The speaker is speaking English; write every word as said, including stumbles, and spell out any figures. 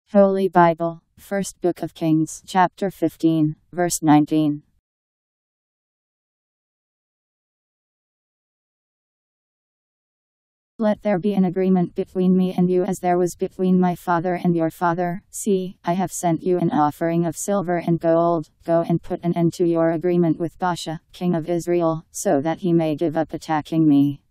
Holy Bible, First Book of Kings, chapter fifteen, verse nineteen. Let there be an agreement between me and you as there was between my father and your father. See, I have sent you an offering of silver and gold. Go and put an end to your agreement with Baasha, king of Israel, so that he may give up attacking me.